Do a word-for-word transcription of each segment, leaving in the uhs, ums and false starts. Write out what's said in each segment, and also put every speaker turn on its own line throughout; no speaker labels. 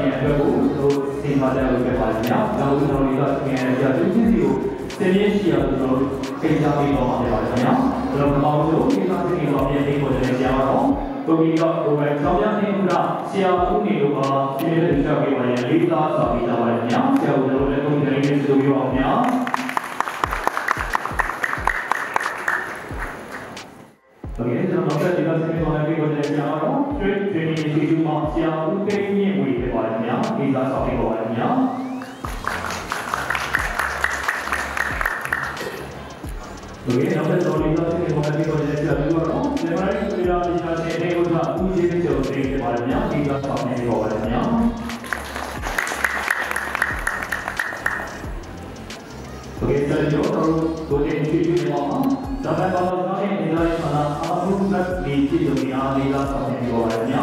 ရဲ့အတွက်ကိုတို့သင်ပါကြလို့ပြပါလိမ့်မယ်။နောက်ကျွန်တော်တို့ကသင်ရတဲ့သူချင်းစီကိုသင်ရရှိအောင်ကျွန်တော်တို့ကိစ္စပြီးတော့မှာပြပါလိမ့်မယ်။ကျွန်တော်ကောင်းလို့ကိစ္စစီကိုပြန်ပြီးပေါ်တယ်ကြားတော့ကိုကြီးတော့ဟိုပဲဆောင်းရနေကဆရာဦးနေလို့ပါဒီနေ့လက်ချက်ပေးပါရင်လေးသားစာပြီးသားပါလိမ့်မယ်။ဆရာဦးတို့လည်းကိုကြီးတိုင်းလေးဆိုပြအောင်များ။โอเคကျွန်တော်တို့ဒီကစီမံကိန်းကိုလည်းကြားတော့ straight training စီတူမှာဆရာဦးသိန်းမြင့်ဝေပြပါလိမ့်မယ်။ဒီသားစာပြီးပါလိမ့်မယ်။โอเคနောက်တစ်တော်ဒီကစီမံကိန်းကိုလည်းကြားတော့ဒီမှာဒီရာဒီကစီနေကိုကဦးကြီးတွေကျော်သိပြပါလိမ့်မယ်။ဒီသားစာပြီးပါလိမ့်မယ်။ ओके चलिए तो दो तीन चीजें निभाना जब मैं बात करता हूँ निगाह खाना आपको तक नीचे दुनिया निगाह समझने को है क्या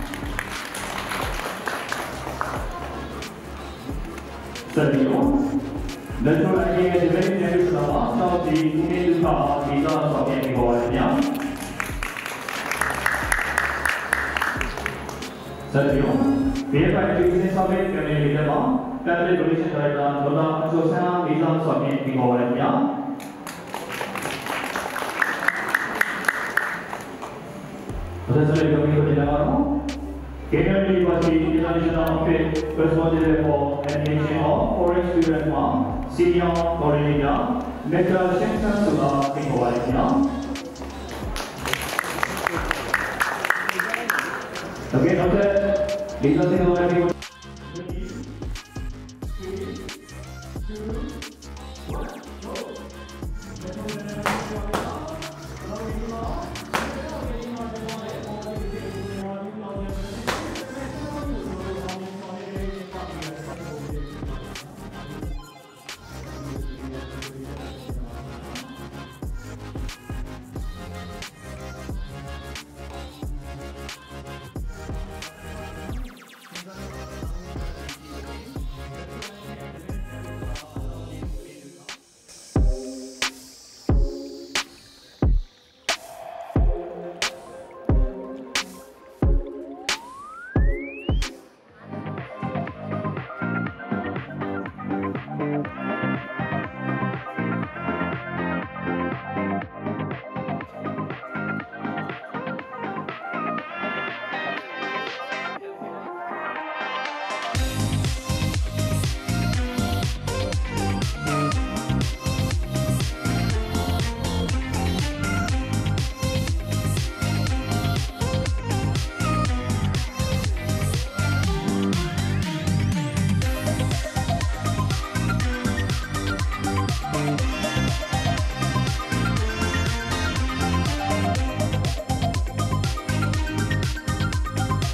चलिए दर्शकों आइए जब मैं इस सवाल का दी उन्हें इसका निगाह समझने को है क्या चलिए मेरे पास बिजनेस समेत करने के लिए पहले डोनेशन करना बोला जो सा वीजा सबमिट भी हो रहा है तो चलिए कभी को दिला रहा हूँ Kerala university international office responsible for admission of foreign student मा सीनियर कॉलेजिया मेट्रो सेक्शन सुधा भी हो रहा है ओके डॉक्टर वीजा से हो रहा है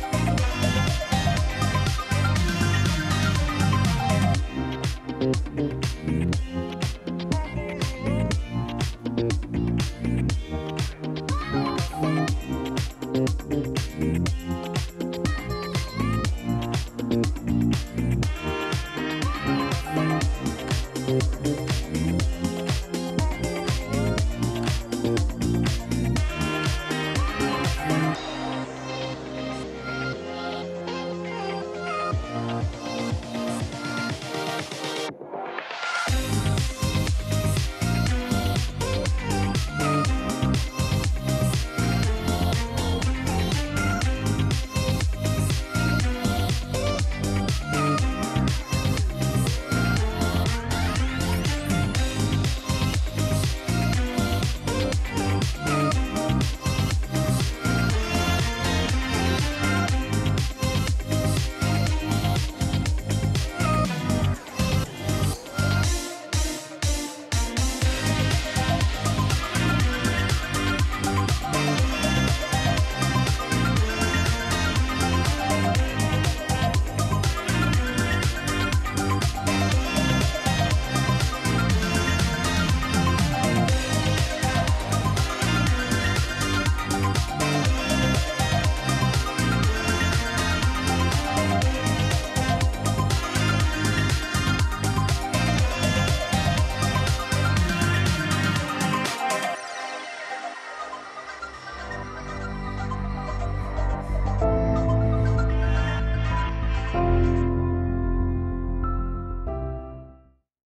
Thank you.